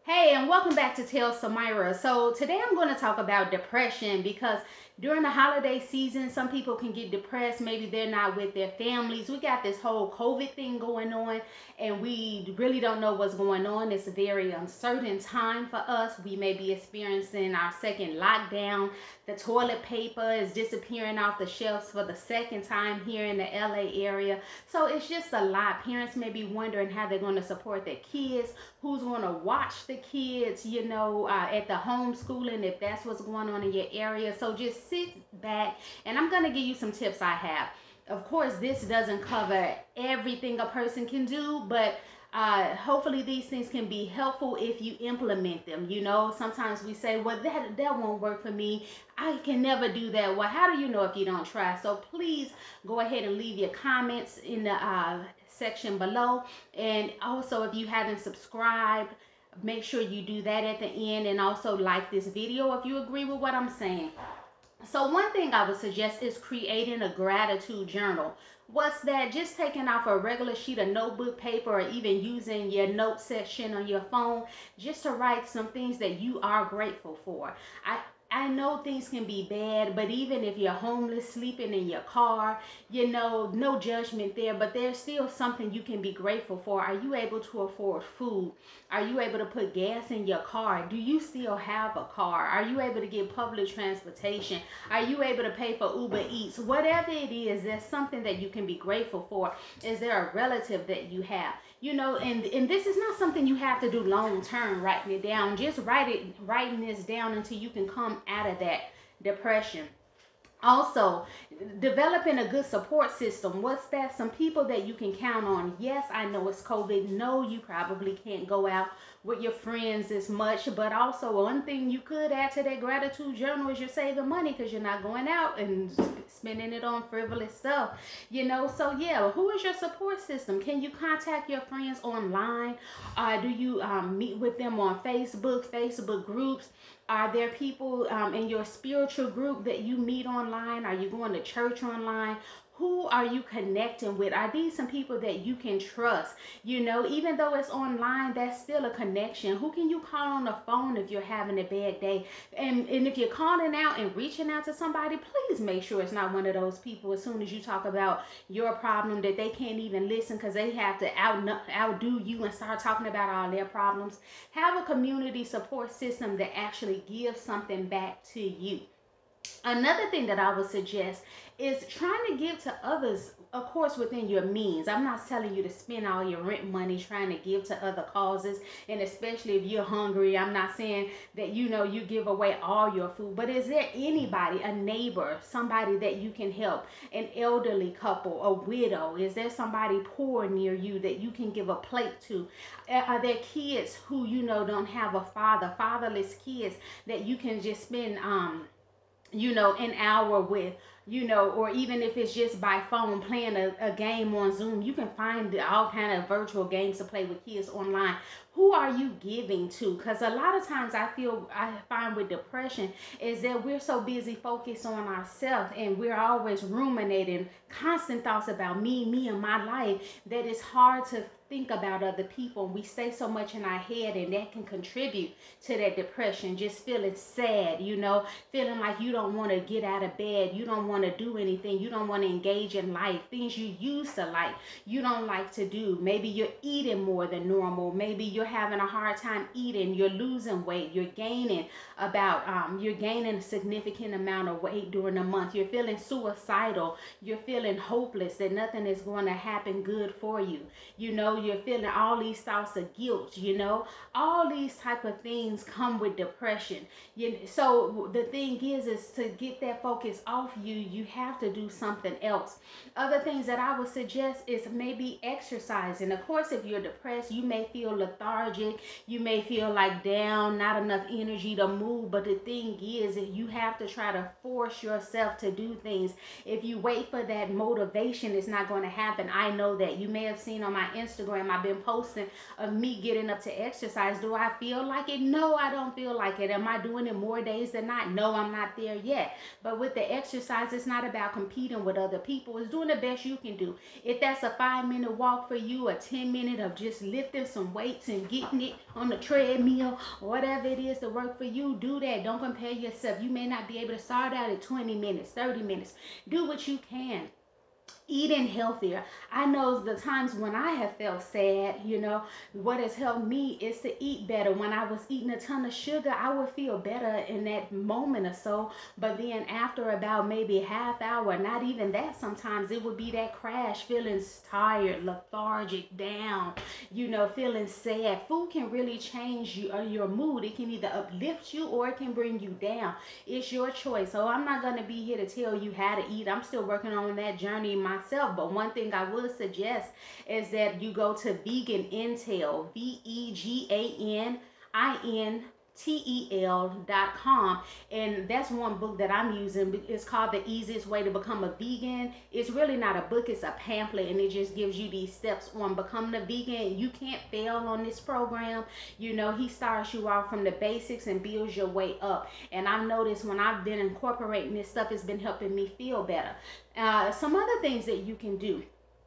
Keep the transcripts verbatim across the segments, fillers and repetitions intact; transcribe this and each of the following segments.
Hey, and welcome back to TellSamyra. So today I'm going to talk about depression because during the holiday season, some people can get depressed. Maybe they're not with their families. We got this whole COVID thing going on, and we really don't know what's going on. It's a very uncertain time for us. We may be experiencing our second lockdown. The toilet paper is disappearing off the shelves for the second time here in the L A area. So it's just a lot. Parents may be wondering how they're going to support their kids, who's going to watch the kids, you know, uh, at the homeschooling, if that's what's going on in your area. So just sit back, and I'm going to give you some tips I have. Of course, this doesn't cover everything a person can do, but uh, hopefully these things can be helpful if you implement them. You know, sometimes we say, well, that that won't work for me. I can never do that. Well, how do you know if you don't try? So please go ahead and leave your comments in the uh, section below. And also, if you haven't subscribed, make sure you do that at the end, and also like this video if you agree with what I'm saying. So one thing I would suggest is creating a gratitude journal. What's that? Just taking off a regular sheet of notebook paper, or even using your note section on your phone, just to write some things that you are grateful for. I I know things can be bad, but even if you're homeless, sleeping in your car, you know, no judgment there, but there's still something you can be grateful for. Are you able to afford food? Are you able to put gas in your car? Do you still have a car? Are you able to get public transportation? Are you able to pay for Uber Eats? Whatever it is, there's something that you can be grateful for. Is there a relative that you have? You know, and and this is not something you have to do long term, writing it down. Just write it, writing this down until you can come out of that depression. Also, developing a good support system. What's that? Some people that you can count on. Yes, I know it's COVID. No, you probably can't go out with your friends as much. But also, one thing you could add to that gratitude journal is you're saving money because you're not going out and spending it on frivolous stuff. You know, so yeah, who is your support system? Can you contact your friends online? Uh, do you um, meet with them on Facebook, Facebook groups? Are there people um, in your spiritual group that you meet online? Are you going to church online? Who are you connecting with? Are these some people that you can trust? You know, even though it's online, that's still a connection. Who can you call on the phone if you're having a bad day? And, and if you're calling out and reaching out to somebody, please make sure it's not one of those people as soon as you talk about your problem that they can't even listen because they have to out, outdo you and start talking about all their problems. Have a community support system that actually gives something back to you. Another thing that I would suggest is trying to give to others, of course, within your means. I'm not telling you to spend all your rent money trying to give to other causes, and especially if you're hungry. I'm not saying that, you know, you give away all your food, but is there anybody, a neighbor, somebody that you can help, an elderly couple, a widow? Is there somebody poor near you that you can give a plate to? Are there kids who, you know, don't have a father, fatherless kids that you can just spend um you know, an hour with, you know, or even if it's just by phone playing a, a game on Zoom. You can find all kind of virtual games to play with kids online. Who are you giving to? Because a lot of times I feel, I find with depression is that we're so busy focused on ourselves, and we're always ruminating constant thoughts about me, me and my life, that it's hard to think about other people. We stay so much in our head, and that can contribute to that depression. Just feeling sad, you know, feeling like you don't want to get out of bed, you don't want to do anything, you don't want to engage in life, things you used to like, you don't like to do. Maybe you're eating more than normal. Maybe you're having a hard time eating. You're losing weight. You're gaining about um, you're gaining a significant amount of weight during the month. You're feeling suicidal. You're feeling hopeless that nothing is going to happen good for you. You know, you're feeling all these thoughts of guilt. You know, all these type of things come with depression. You, so the thing is, is to get that focus off you, you have to do something else. Other things that I would suggest is maybe exercising. Of course, if you're depressed, you may feel lethargic. You may feel like down, not enough energy to move. But the thing is, you have to try to force yourself to do things. If you wait for that motivation, it's not going to happen. I know that. You may have seen on my Instagram Instagram, I've been posting of me getting up to exercise. Do I feel like it? No, I don't feel like it. Am I doing it more days than not? No, I'm not there yet. But with the exercise, it's not about competing with other people. It's doing the best you can do. If that's a five minute walk for you, a ten minute of just lifting some weights and getting it on the treadmill, whatever it is to work for you, do that. Don't compare yourself. You may not be able to start out at twenty minutes, thirty minutes. Do what you can. Eating healthier. I know the times when I have felt sad, you know, what has helped me is to eat better. When I was eating a ton of sugar, I would feel better in that moment or so. But then after about maybe half hour, not even that, sometimes it would be that crash, feeling tired, lethargic, down, you know, feeling sad. Food can really change you, or your mood. It can either uplift you or it can bring you down. It's your choice. So I'm not going to be here to tell you how to eat. I'm still working on that journey myself. But one thing I would suggest is that you go to Vegan Intel, V E G A N I N T E L dot com, and that's one book that I'm using. It's called The Easiest Way to Become a Vegan. It's really not a book, it's a pamphlet, and it just gives you these steps on becoming a vegan. You can't fail on this program. You know, he starts you out from the basics and builds your way up. And I've noticed when I've been incorporating this stuff, it's been helping me feel better. Uh, some other things that you can do.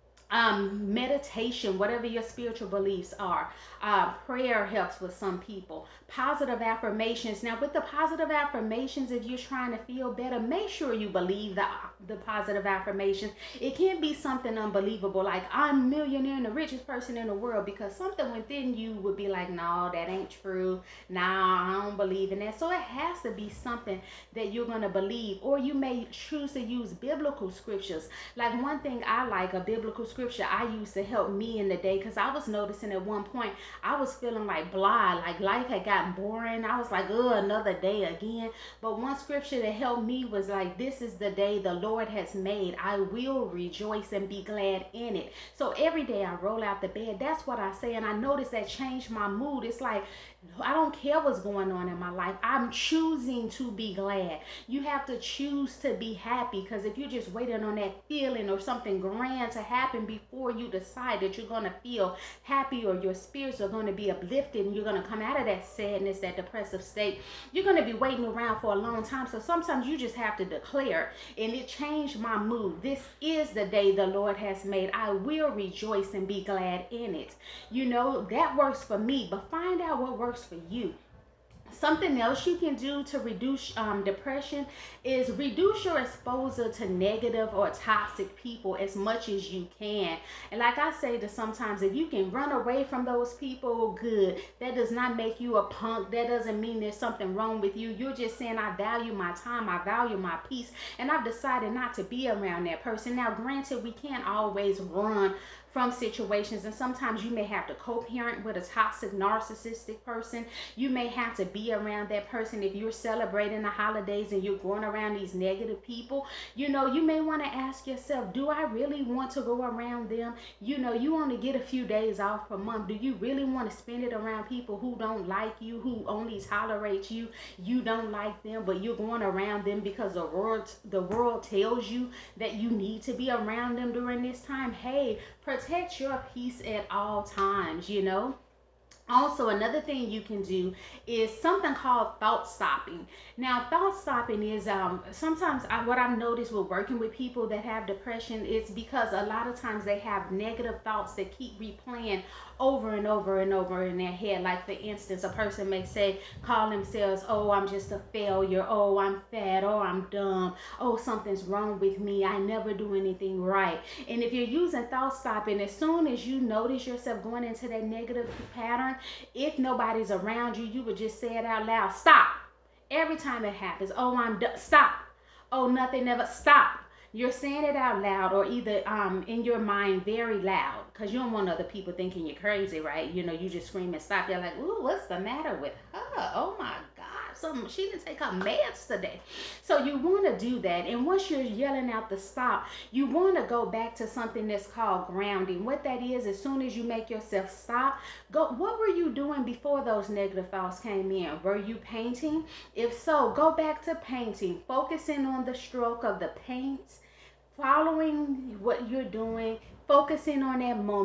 Um, meditation, whatever your spiritual beliefs are. Uh, prayer helps with some people. Positive affirmations. Now, with the positive affirmations, if you're trying to feel better, make sure you believe the, the positive affirmations. It can't be something unbelievable like I'm millionaire and the richest person in the world, because something within you would be like, no, that ain't true. Nah, I don't believe in that. So it has to be something that you're going to believe. Or you may choose to use biblical scriptures. Like one thing I like, a biblical scripture I used to help me in the day, because I was noticing at one point I was feeling like blah, like life had gotten boring. I was like, oh, another day again. But one scripture that helped me was like, this is the day the Lord has made. I will rejoice and be glad in it. So every day I roll out the bed, that's what I say, and I notice that changed my mood. It's like, I don't care what's going on in my life. I'm choosing to be glad. You have to choose to be happy, because if you're just waiting on that feeling or something grand to happen before you decide that you're going to feel happy or your spirits are going to be uplifted and you're going to come out of that sadness, that depressive state, you're going to be waiting around for a long time. So sometimes you just have to declare, and it changed my mood. This is the day the Lord has made. I will rejoice and be glad in it. You know, that works for me, but find out what works for you. Something else you can do to reduce um, depression is reduce your exposure to negative or toxic people as much as you can. And like I say to sometimes, if you can run away from those people, good. That does not make you a punk. That doesn't mean there's something wrong with you. You're just saying, I value my time, I value my peace, and I've decided not to be around that person. Now, granted, we can't always run from situations, and sometimes you may have to co-parent with a toxic narcissistic person. You may have to be around that person if you're celebrating the holidays and you're going around these negative people. You know, you may want to ask yourself, do I really want to go around them? You know, you only get a few days off per month. Do you really want to spend it around people who don't like you, who only tolerate you? You don't like them, but you're going around them because the world the world tells you that you need to be around them during this time. Hey, protect your peace at all times, you know. Also, another thing you can do is something called thought stopping. Now, thought stopping is um, sometimes I, what I've noticed with working with people that have depression is because a lot of times they have negative thoughts that keep replaying over and over and over in their head. Like, for instance, a person may say, call themselves, oh, I'm just a failure. Oh, I'm fat. Oh, I'm dumb. Oh, something's wrong with me. I never do anything right. And if you're using thought stopping, as soon as you notice yourself going into that negative pattern, if nobody's around you, you would just say it out loud. Stop. Every time it happens. Oh, I'm done. Stop. Oh, nothing ever. Stop. You're saying it out loud, or either um in your mind very loud, because you don't want other people thinking you're crazy, right? You know, you just scream and stop. They're like, ooh, what's the matter with her? Oh my God, something, she didn't take her meds today. So you want to do that. And once you're yelling out the stop, you want to go back to something that's called grounding. What that is, as soon as you make yourself stop, go, what were you doing before those negative thoughts came in? Were you painting? If so, go back to painting, focusing on the stroke of the paint, following what you're doing, focusing on that moment.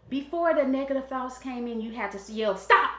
Before the negative thoughts came in, you had to yell, stop!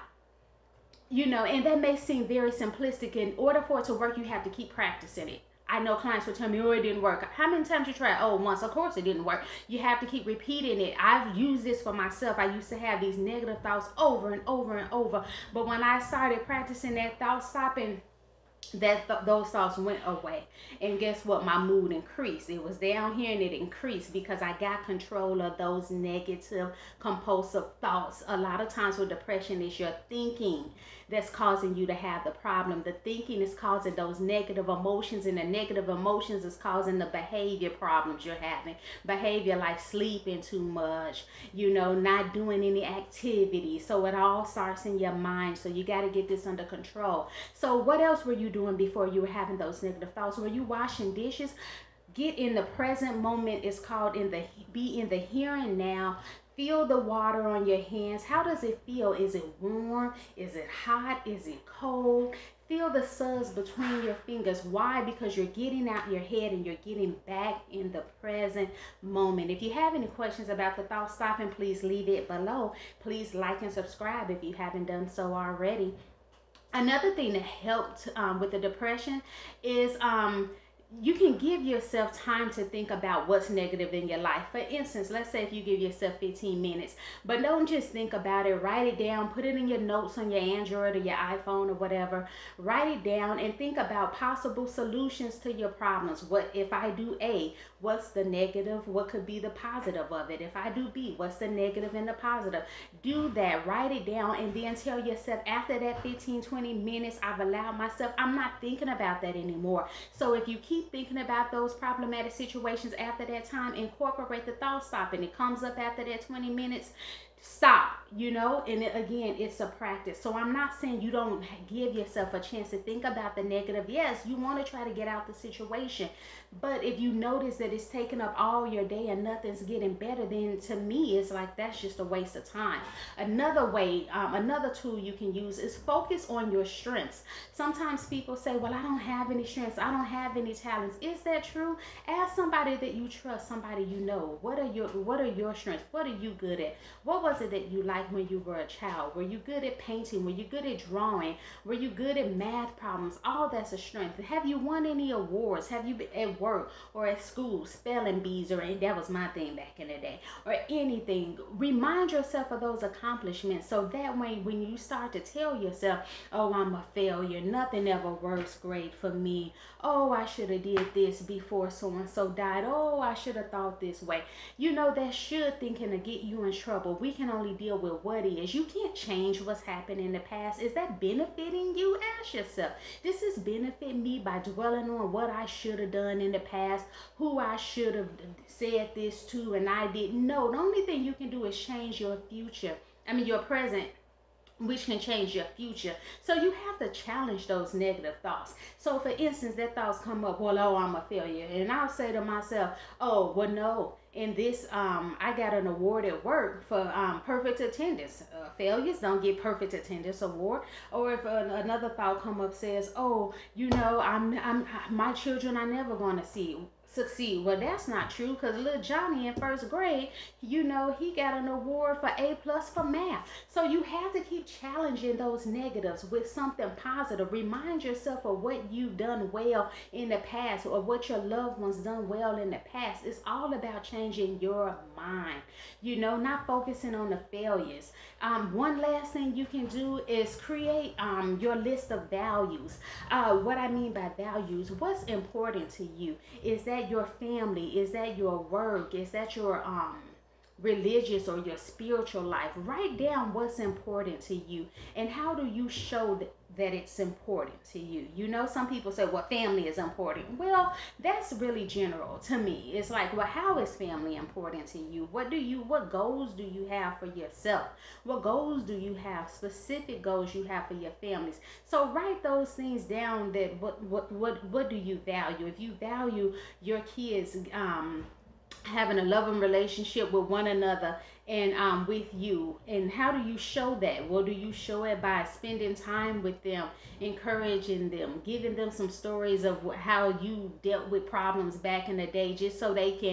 You know, and that may seem very simplistic. In order for it to work, you have to keep practicing it. I know clients will tell me, oh, it didn't work. How many times you tried? Oh, once. Of course it didn't work. You have to keep repeating it. I've used this for myself. I used to have these negative thoughts over and over and over. But when I started practicing that thought stopping, that th- those thoughts went away, and guess what, my mood increased. It was down here and it increased because I got control of those negative compulsive thoughts. A lot of times with depression, it's your thinking that's causing you to have the problem. The thinking is causing those negative emotions, and the negative emotions is causing the behavior problems you're having. Behavior like sleeping too much, you know, not doing any activity. So it all starts in your mind. So you got to get this under control. So what else were you doing before you were having those negative thoughts? Were you washing dishes? Get in the present moment. Is called in the be in the here and now. Feel the water on your hands. How does it feel? Is it warm? Is it hot? Is it cold? Feel the suds between your fingers. Why? Because you're getting out your head and you're getting back in the present moment. If you have any questions about the thought stopping, please leave it below. Please like and subscribe if you haven't done so already. Another thing that helped um, with the depression is um, you can give yourself time to think about what's negative in your life. For instance, let's say if you give yourself fifteen minutes, but don't just think about it. Write it down, put it in your notes on your Android or your iPhone or whatever. Write it down and think about possible solutions to your problems. What if I do A? What's the negative? What could be the positive of it? If I do B, what's the negative and the positive? Do that. Write it down and then tell yourself, after that fifteen, twenty minutes, I've allowed myself, I'm not thinking about that anymore. So if you keep thinking about those problematic situations after that time, incorporate the thought stop, and it comes up after that twenty minutes, stop, you know. And it, again, it's a practice. So I'm not saying you don't give yourself a chance to think about the negative. Yes, you want to try to get out the situation, but if you notice that it's taking up all your day and nothing's getting better, then to me it's like that's just a waste of time. Another way, um, another tool you can use is focus on your strengths. Sometimes people say, well, I don't have any strengths, I don't have any talents. Is that true? Ask somebody that you trust, somebody you know. What are your what are your strengths? What are you good at? What was it that you liked when you were a child? Were you good at painting? Were you good at drawing? Were you good at math problems? All that's a strength. Have you won any awards? Have you been at work or at school, spelling bees, or that was my thing back in the day, or anything? Remind yourself of those accomplishments, so that way when you start to tell yourself, oh, I'm a failure, nothing ever works great for me, oh, I should have did this before so and so died, oh, I should have thought this way, you know, that should thinking to get you in trouble. We can only deal with what is. You can't change what's happened in the past. Is that benefiting you? Ask yourself, does this benefit me by dwelling on what I should have done in the past, who I should have said this to and I didn't? No, the only thing you can do is change your future. I mean, your present, which can change your future. So you have to challenge those negative thoughts. So for instance, that thoughts come up, well, oh, I'm a failure. And I'll say to myself, oh, well, no, in this, um, I got an award at work for um, perfect attendance. Uh, failures don't get perfect attendance award. Or if uh, another thought come up says, oh, you know, I'm, I'm, my children are never going to see succeed. Well, that's not true, because little Johnny in first grade, you know, he got an award for A plus for math. So you have to keep challenging those negatives with something positive. Remind yourself of what you've done well in the past, or what your loved ones done well in the past. It's all about changing your mind, you know, not focusing on the failures. Um, one last thing you can do is create um, your list of values. Uh, what I mean by values, what's important to you? Is that your family? Is that your work? Is that your um religious or your spiritual life? Write down what's important to you and how do you show that, that it's important to you. You know, some people say, well, family is important. Well, that's really general to me. It's like, well, how is family important to you? What do you, what goals do you have for yourself? What goals do you have, specific goals you have for your families? So write those things down. That what, what, what, what do you value? If you value your kids, um, having a loving relationship with one another and um, with you, and how do you show that? Well, do you show it by spending time with them, encouraging them, giving them some stories of how you dealt with problems back in the day, just so they can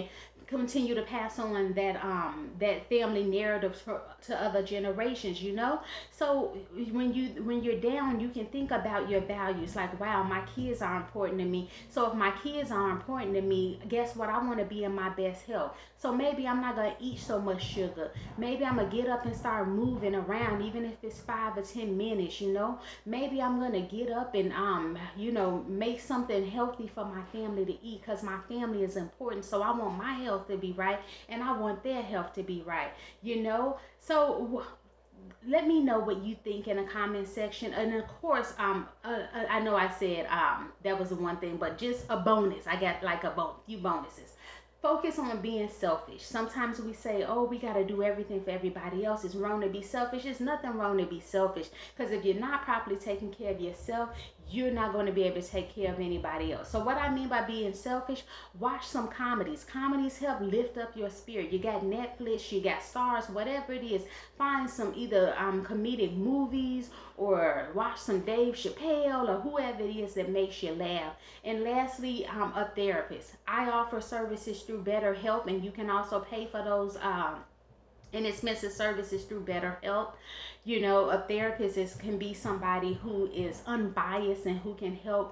continue to pass on that um that family narrative for, to other generations, you know. So when you when you're down, you can think about your values, like, wow, my kids are important to me. So if my kids are important to me, guess what, I want to be in my best health. So maybe I'm not going to eat so much sugar. Maybe I'm going to get up and start moving around, even if it's five or ten minutes, you know. Maybe I'm going to get up and um you know, make something healthy for my family to eat, because my family is important. So I want my health to be right, and I want their health to be right, you know. So let me know what you think in the comment section. And of course, um uh, uh, I know I said um that was the one thing, but just a bonus, I got like a bon- few bonuses. Focus on being selfish. Sometimes we say, oh, we got to do everything for everybody else, it's wrong to be selfish. There's nothing wrong to be selfish, because if you're not properly taking care of yourself, you're not going to be able to take care of anybody else. So what I mean by being selfish, watch some comedies. Comedies help lift up your spirit. You got Netflix, you got Stars, whatever it is. Find some either um, comedic movies, or watch some Dave Chappelle, or whoever it is that makes you laugh. And lastly, um, a therapist. I offer services through BetterHelp, and you can also pay for those um, inexpensive services through BetterHelp. You know, a therapist is, can be somebody who is unbiased and who can help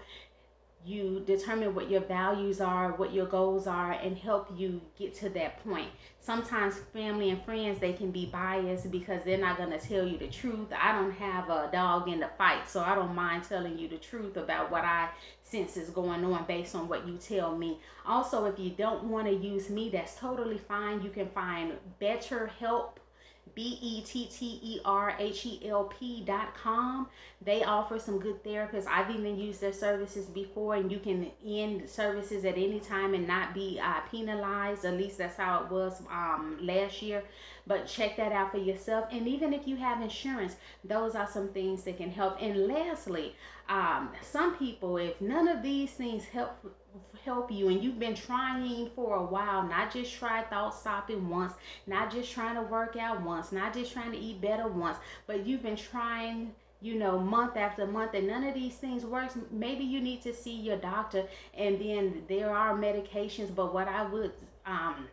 you determine what your values are, what your goals are, and help you get to that point. Sometimes family and friends, they can be biased because they're not going to tell you the truth. I don't have a dog in the fight, so I don't mind telling you the truth about what I sense is going on based on what you tell me. Also, if you don't want to use me, that's totally fine. You can find BetterHelp, B E T T E R H E L P dot com. They offer some good therapists. I've even used their services before, and you can end services at any time and not be uh, penalized. At least that's how it was um, last year. But check that out for yourself. And even if you have insurance, those are some things that can help. And lastly, um, some people, if none of these things help help you, and you've been trying for a while, not just try thought stopping once, not just trying to work out once, not just trying to eat better once, but you've been trying, you know, month after month, and none of these things works, maybe you need to see your doctor. And then there are medications, but what I would um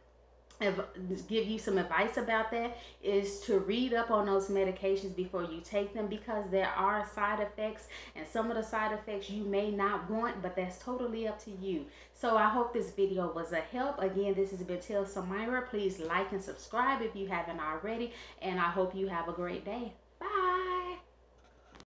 give you some advice about that is to read up on those medications before you take them, because there are side effects, and some of the side effects you may not want, but that's totally up to you. So I hope this video was a help. Again, this has been TellSamyra. Please like and subscribe if you haven't already, and I hope you have a great day.